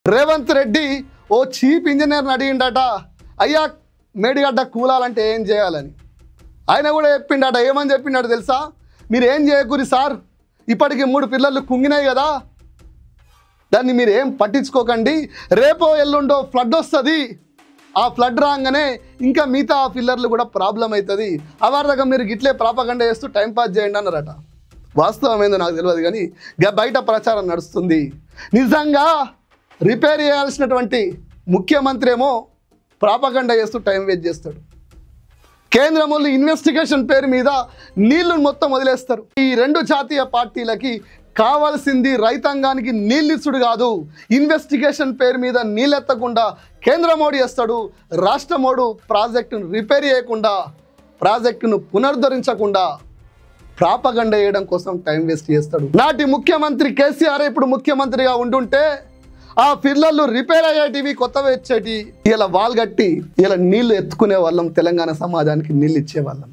రేవంత్ రెడ్డి ఓ చీఫ్ ఇంజనీర్ని అడిగిండట, అయ్యా మేడిగడ్డ కూలాలంటే ఏం చేయాలని. ఆయన కూడా చెప్పిండట. ఏమని చెప్పిండట తెలుసా? మీరు ఏం చేయకూరి సార్, ఇప్పటికి 3 పిల్లలు కుంగినాయి కదా, దాన్ని మీరు ఏం పట్టించుకోకండి. రేపో ఎల్లుండో ఫ్లడ్ వస్తుంది, ఆ ఫ్లడ్ రాగానే ఇంకా మిగతా పిల్లర్లు కూడా ప్రాబ్లం అవుతుంది. అవార్డగా మీరు గిట్లే ప్రాపగండ చేస్తూ టైంపాస్ చేయండి అన్నారట. వాస్తవం ఏందో నాకు తెలియదు, కానీ బయట ప్రచారం నడుస్తుంది. నిజంగా రిపేర్ చేయాల్సినటువంటి ముఖ్యమంత్రి ఏమో ప్రాపగండ చేస్తూ టైం వేస్ట్ చేస్తాడు. కేంద్రం వాళ్ళు ఇన్వెస్టిగేషన్ పేరు మీద నీళ్లు మొత్తం వదిలేస్తారు. ఈ 2 జాతీయ పార్టీలకి కావాల్సింది రైతాంగానికి నీళ్ళిచ్చుడు కాదు, ఇన్వెస్టిగేషన్ పేరు మీద నీళ్ళెత్తకుండా కేంద్ర మోడీ చేస్తాడు. రాష్ట్ర మోడు ప్రాజెక్టును రిపేర్ చేయకుండా, ప్రాజెక్టును పునరుద్ధరించకుండా ప్రాపగండ చేయడం కోసం టైం వేస్ట్ చేస్తాడు. నాటి ముఖ్యమంత్రి కేసీఆర్ ఇప్పుడు ముఖ్యమంత్రిగా ఉండుంటే ఆ పిల్లలు రిపేర్ అయ్యేటివి, కొత్తవి వచ్చేటి, ఇలా వాల్ కట్టి ఇలా నీళ్లు ఎత్తుకునే వాళ్ళం, తెలంగాణ సమాజానికి నీళ్ళు ఇచ్చేవాళ్ళం.